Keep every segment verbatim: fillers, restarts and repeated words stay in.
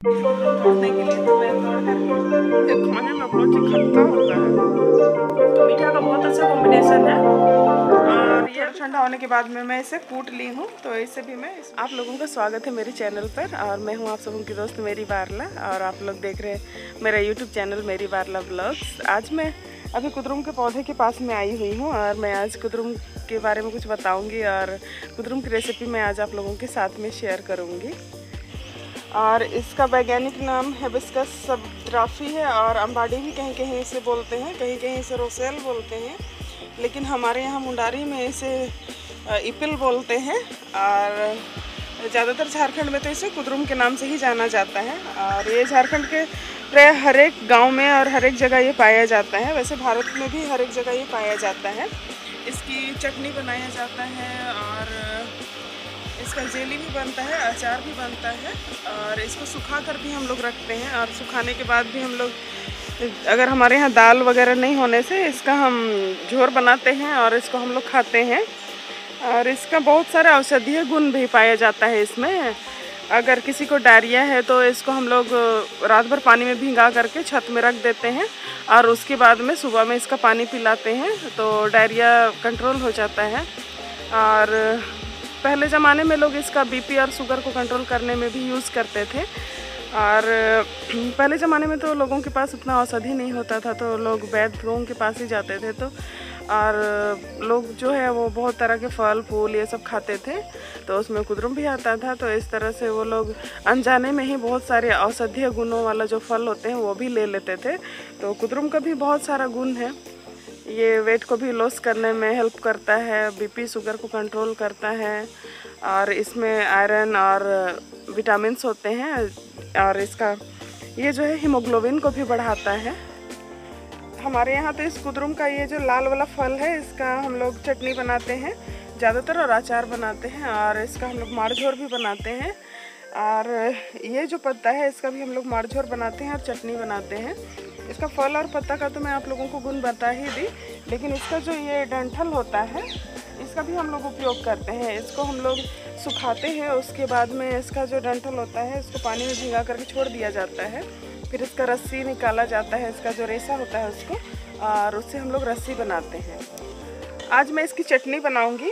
तोड़ने के लिए तो मैं तोड़ कर ये खाने में बहुत ही खट्टा होता है। मीठा का बहुत अच्छा कॉम्बिनेशन है। और ये ठंडा होने के बाद में मैं इसे कूट ली हूँ, तो इसे भी मैं आप लोगों का स्वागत है मेरे चैनल पर। और मैं हूँ आप सबों की दोस्त मेरी बारला, और आप लोग देख रहे हैं मेरा यूट्यूब चैनल मेरी बारला ब्लॉग्स। आज मैं अभी कुद्रुम के पौधे के पास में आई हुई हूँ, और मैं आज कुद्रुम के बारे में कुछ बताऊँगी, और कुद्रुम की रेसिपी मैं आज आप लोगों के साथ में शेयर करूँगी। और इसका वैज्ञानिक नाम हिबिस्कस सबट्राफी है, और अम्बाडी भी कहीं कहीं इसे बोलते हैं, कहीं कहीं इसे रोसेल बोलते हैं, लेकिन हमारे यहाँ मुंडारी में इसे इपिल बोलते हैं। और ज़्यादातर झारखंड में तो इसे कुद्रुम के नाम से ही जाना जाता है। और ये झारखंड के प्राय हर एक गाँव में और हर एक जगह ये पाया जाता है। वैसे भारत में भी हर एक जगह ये पाया जाता है। इसकी चटनी बनाया जाता है, और इसका जेली भी बनता है, अचार भी बनता है, और इसको सुखा कर भी हम लोग रखते हैं। और सुखाने के बाद भी हम लोग, अगर हमारे यहाँ दाल वगैरह नहीं होने से, इसका हम झोर बनाते हैं और इसको हम लोग खाते हैं। और इसका बहुत सारा औषधीय गुण भी पाया जाता है इसमें। अगर किसी को डायरिया है तो इसको हम लोग रात भर पानी में भिंगा करके छत में रख देते हैं, और उसके बाद में सुबह में इसका पानी पिलाते हैं, तो डायरिया कंट्रोल हो जाता है। और पहले ज़माने में लोग इसका बीपी और शुगर को कंट्रोल करने में भी यूज़ करते थे। और पहले ज़माने में तो लोगों के पास उतना औषधि नहीं होता था, तो लोग वैद्यों के पास ही जाते थे। तो और लोग जो है वो बहुत तरह के फल फूल ये सब खाते थे, तो उसमें कुद्रुम भी आता था। तो इस तरह से वो लोग अनजाने में ही बहुत सारे औषधीय गुणों वाला जो फल होते हैं वो भी ले लेते थे। तो कुद्रुम का भी बहुत सारा गुण है। ये वेट को भी लॉस करने में हेल्प करता है, बीपी शुगर को कंट्रोल करता है, और इसमें आयरन और विटामिन्स होते हैं। और इसका ये जो है हीमोग्लोबिन को भी बढ़ाता है। हमारे यहाँ तो इस कुद्रुम का ये जो लाल वाला फल है, इसका हम लोग चटनी बनाते हैं ज़्यादातर, और अचार बनाते हैं, और इसका हम लोग माड़झोर भी बनाते हैं। और ये जो पत्ता है इसका भी हम लोग माड़झोर बनाते हैं और चटनी बनाते हैं। इसका फल और पत्ता का तो मैं आप लोगों को गुण बता ही दी, लेकिन इसका जो ये डंठल होता है इसका भी हम लोग उपयोग करते हैं। इसको हम लोग सुखाते हैं, उसके बाद में इसका जो डंठल होता है इसको पानी में भिगा करके छोड़ दिया जाता है। फिर इसका रस्सी निकाला जाता है, इसका जो रेशा होता है उसको, और उससे हम लोग रस्सी बनाते हैं। आज मैं इसकी चटनी बनाऊँगी।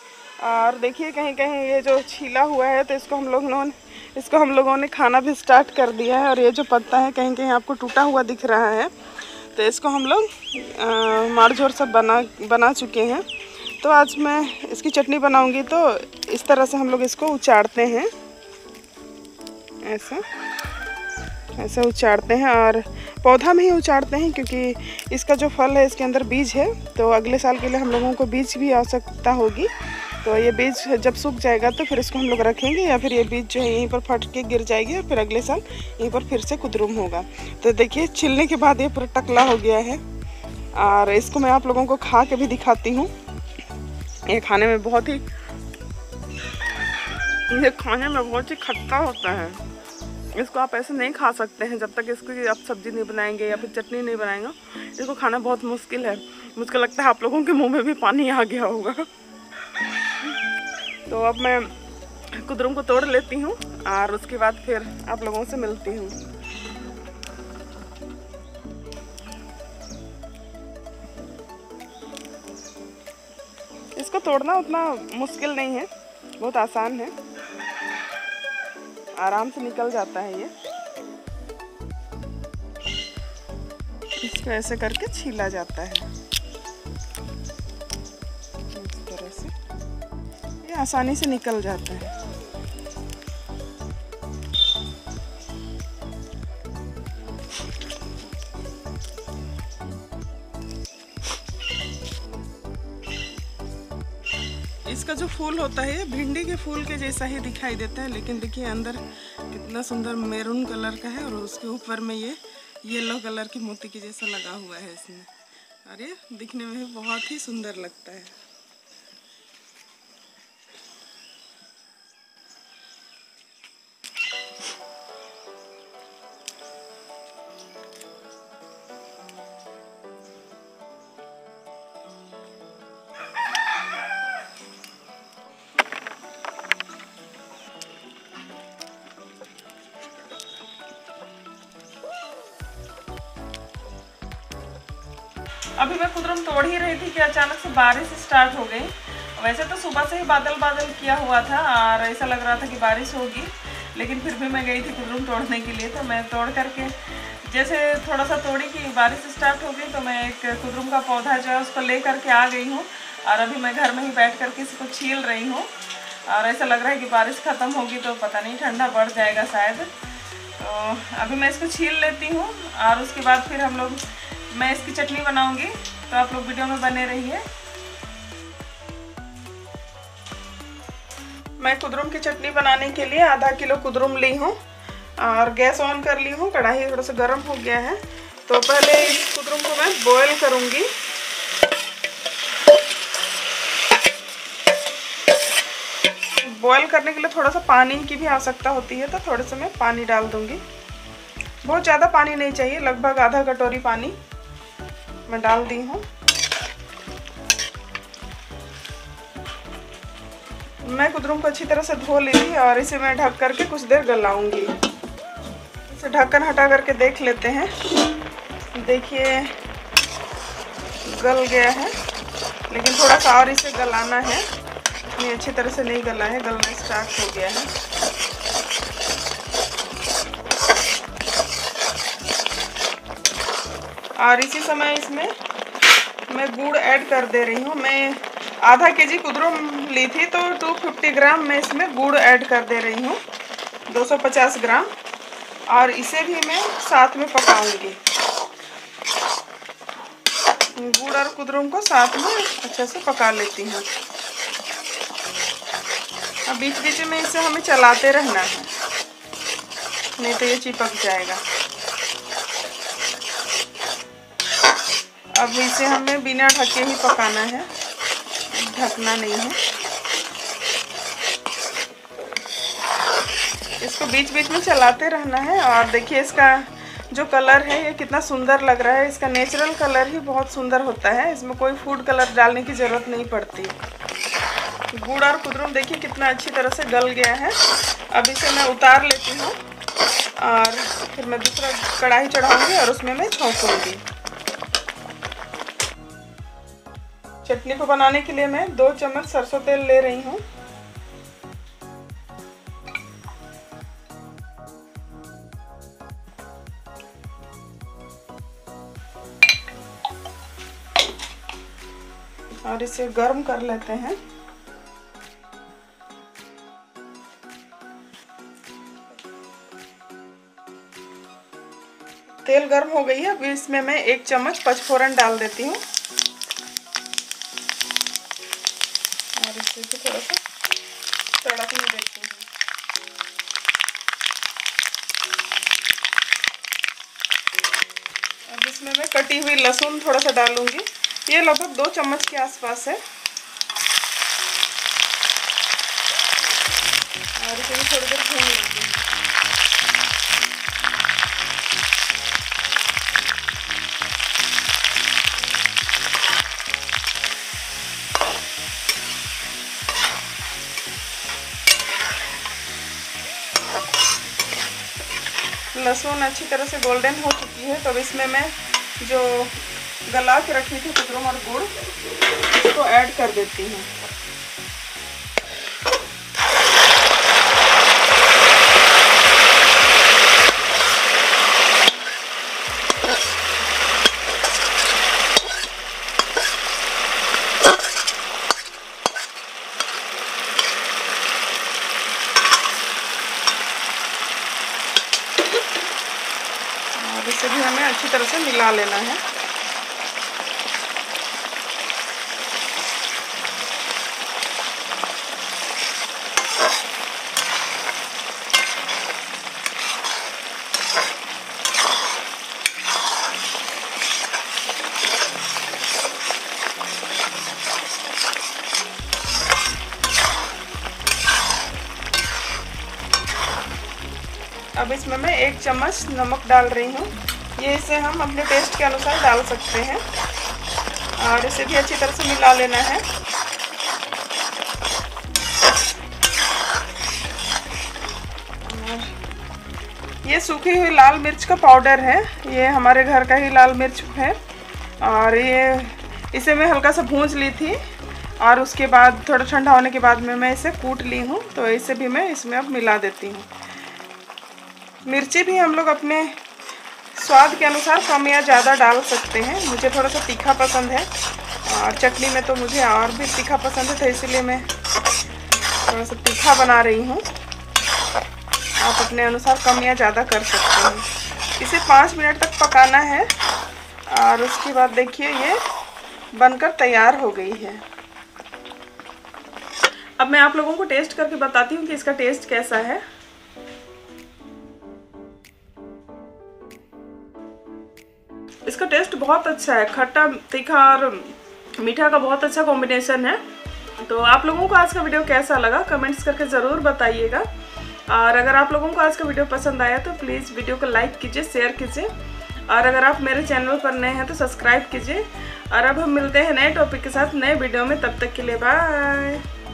और देखिए कहीं कहीं ये जो छीला हुआ है, तो इसको हम लोग इसको हम लोगों ने खाना भी स्टार्ट कर दिया है। और ये जो पत्ता है कहीं कहीं आपको टूटा हुआ दिख रहा है, तो इसको हम लोग माड़झोर सब बना बना चुके हैं। तो आज मैं इसकी चटनी बनाऊंगी, तो इस तरह से हम लोग इसको उचाड़ते हैं, ऐसा ऐसा उचाड़ते हैं, और पौधा में ही उचाड़ते हैं, क्योंकि इसका जो फल है इसके अंदर बीज है। तो अगले साल के लिए हम लोगों को बीज भी आवश्यकता होगी। तो ये बीज जब सूख जाएगा तो फिर इसको हम लोग रखेंगे, या फिर ये बीज जो है यहीं पर फट के गिर जाएगी, और फिर अगले साल यहीं पर फिर से कुद्रुम होगा। तो देखिए छिलने के बाद ये पूरा टकला हो गया है, और इसको मैं आप लोगों को खा के भी दिखाती हूँ। ये खाने में बहुत ही ये खाने में बहुत ही खट्टा होता है। इसको आप ऐसे नहीं खा सकते हैं जब तक इसकी आप सब्ज़ी नहीं बनाएंगे या फिर चटनी नहीं बनाएंगे। इसको खाना बहुत मुश्किल है। मुझको लगता है आप लोगों के मुंह में भी पानी आ गया होगा। तो अब मैं कुद्रुम को तोड़ लेती हूँ, और उसके बाद फिर आप लोगों से मिलती हूँ। इसको तोड़ना उतना मुश्किल नहीं है, बहुत आसान है, आराम से निकल जाता है ये। इसको ऐसे करके छीला जाता है, इस तरह से ये आसानी से निकल जाता है। इसका जो फूल होता है भिंडी के फूल के जैसा ही दिखाई देता है, लेकिन देखिए अंदर कितना सुंदर मैरून कलर का है, और उसके ऊपर में ये येलो कलर की मोती के जैसा लगा हुआ है इसमें, और ये दिखने में भी बहुत ही सुंदर लगता है। अभी मैं कुदरम तोड़ ही रही थी कि अचानक से बारिश स्टार्ट हो गई। वैसे तो सुबह से ही बादल बादल किया हुआ था और ऐसा लग रहा था कि बारिश होगी, लेकिन फिर भी मैं गई थी कुदरम तोड़ने के लिए। तो मैं तोड़ करके जैसे थोड़ा सा तोड़ी कि बारिश स्टार्ट हो गई, तो मैं एक कुदरम का पौधा जो है उसको ले करके आ गई हूँ और अभी मैं घर में ही बैठ करके इसको छील रही हूँ। और ऐसा लग रहा है कि बारिश ख़त्म होगी तो पता नहीं ठंडा बढ़ जाएगा शायद। तो अभी मैं इसको छील लेती हूँ और उसके बाद फिर हम लोग मैं इसकी चटनी बनाऊंगी, तो आप लोग वीडियो में बने रहिए। मैं कुदरुम की चटनी बनाने के लिए आधा किलो कुदरुम ली हूँ और गैस ऑन कर ली हूँ। कढ़ाई थोड़ा सा गर्म हो गया है, तो पहले इस कुदरुम को मैं बॉयल करूँगी। बॉयल करने के लिए थोड़ा सा पानी की भी आवश्यकता होती है, तो थोड़े से मैं पानी डाल दूँगी। बहुत ज़्यादा पानी नहीं चाहिए, लगभग आधा कटोरी पानी मैं डाल दी हूँ। मैं कुदरुम को अच्छी तरह से धो ली थी और इसे मैं ढक करके कुछ देर गलाऊंगी। इसे ढक्कन हटा करके देख लेते हैं। देखिए गल गया है, लेकिन थोड़ा सा और इसे गलाना है। इतनी अच्छी तरह से नहीं गला है, गलना स्टार्ट हो गया है। और इसी समय इसमें मैं गुड़ ऐड कर दे रही हूँ। मैं आधा के जी कुदरुम ली थी, तो दो सौ पचास ग्राम मैं इसमें गुड़ ऐड कर दे रही हूँ, दो सौ पचास ग्राम। और इसे भी मैं साथ में पकाऊंगी। गुड़ और कुदरुम को साथ में अच्छे से पका लेती हूँ। अब बीच बीच में इसे हमें चलाते रहना है, नहीं तो ये चिपक जाएगा। अब इसे हमें बिना ढके ही पकाना है, ढकना नहीं है। इसको बीच बीच में चलाते रहना है। और देखिए इसका जो कलर है ये कितना सुंदर लग रहा है। इसका नेचुरल कलर ही बहुत सुंदर होता है, इसमें कोई फूड कलर डालने की ज़रूरत नहीं पड़ती। गुड़ और कुदरुम देखिए कितना अच्छी तरह से गल गया है। अब इसे मैं उतार लेती हूँ और फिर मैं दूसरा कढ़ाई चढ़ाऊँगी और उसमें मैं छौंकूँगी। चटनी को बनाने के लिए मैं दो चम्मच सरसों तेल ले रही हूँ। और इसे गर्म कर लेते हैं। तेल गर्म हो गई है, अब इसमें मैं एक चम्मच पचफोरन डाल देती हूँ और इसे भी थोड़ा सा तड़कने देती हूँ। अब इसमें मैं कटी हुई लहसुन थोड़ा सा डालूंगी, ये लगभग दो चम्मच के आसपास है। और इसे भी थोड़ी देर भून लेंगे। लहसुन अच्छी तरह से गोल्डन हो चुकी है, तो अब इसमें मैं जो गला के रखी थी कुदरुम और गुड़ इसको ऐड कर देती हूँ। और इसे भी हमें अच्छी तरह से मिला लेना है। अब इसमें मैं एक चम्मच नमक डाल रही हूँ। ये इसे हम अपने टेस्ट के अनुसार डाल सकते हैं और इसे भी अच्छी तरह से मिला लेना है। ये सूखी हुई लाल मिर्च का पाउडर है, ये हमारे घर का ही लाल मिर्च है। और ये इसे मैं हल्का सा भूंज ली थी और उसके बाद थोड़ा ठंडा होने के बाद में मैं इसे कूट ली हूँ। तो इसे भी मैं इसमें अब मिला देती हूँ। मिर्ची भी हम लोग अपने स्वाद के अनुसार कम या ज़्यादा डाल सकते हैं। मुझे थोड़ा सा तीखा पसंद है और चटनी में तो मुझे और भी तीखा पसंद है, तो इसलिए मैं थोड़ा सा तीखा बना रही हूँ। आप अपने अनुसार कम या ज़्यादा कर सकते हैं। इसे पाँच मिनट तक पकाना है और उसके बाद देखिए ये बनकर तैयार हो गई है। अब मैं आप लोगों को टेस्ट करके बताती हूँ कि इसका टेस्ट कैसा है। इसका टेस्ट बहुत अच्छा है, खट्टा तीखा और मीठा का बहुत अच्छा कॉम्बिनेशन है। तो आप लोगों को आज का वीडियो कैसा लगा कमेंट्स करके ज़रूर बताइएगा। और अगर आप लोगों को आज का वीडियो पसंद आया तो प्लीज़ वीडियो को लाइक कीजिए, शेयर कीजिए और अगर आप मेरे चैनल पर नए हैं तो सब्सक्राइब कीजिए। और अब हम मिलते हैं नए टॉपिक के साथ नए वीडियो में, तब तक के लिए बाय।